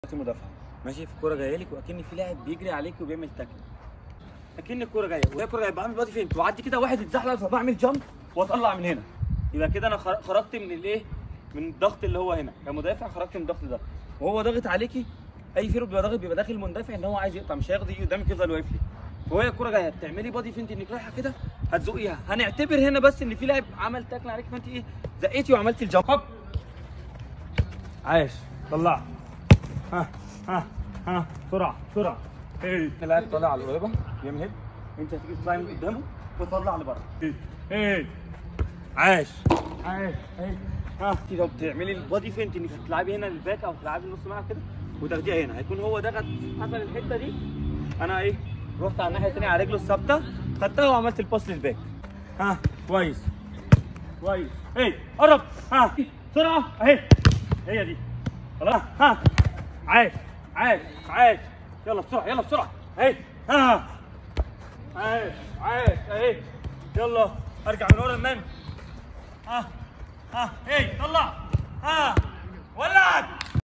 مدافعه ماشي، في الكوره جايه لك واكن في لاعب بيجري عليك وبيعمل تاكل، اكن الكوره جايه وهي الكوره جايه، بعمل بادي فينت واعدي كده، واحد يتزحلق فبعمل جامب واطلع من هنا، يبقى كده انا خرجت من الايه، من الضغط اللي هو هنا كمدافع، خرجت من الضغط ده وهو ضاغط عليكي. اي فيرو بيبقى ضاغط، بيبقى داخل المندفع ان هو عايز يقطع، مش هياخد يجي قدامك يفضل واقف لي، وهي الكوره جايه بتعملي بادي فينت انك رايحه كده هتزقيها، هنعتبر هنا بس ان في لاعب عمل تاكل عليك فانت ايه زقيتي وعملتي الجامب. هوب عايش طلع، ها بسرعه بسرعه، اللاعب طالع على القريبه بيعمل هيد، انت هتيجي تطلعي من قدامه وتطلع لبره، عايش عايش كده بتعملي البادي فينت انك تلعبي هنا للباك او تلعبي نص ملعب كده وتاخديها هنا، هيكون هو ضغط قفل الحته دي، انا ايه رحت على الناحيه الثانيه على رجله الثابته خدتها وعملت الباس للباك. كويس كويس، قرب، بسرعه اهي، هي دي خلاص، عايش عايش عايش، يلا بسرعه يلا بسرعه اهي، عايش عايش اهي، يلا ارجع من ورا المن، طلع، ولع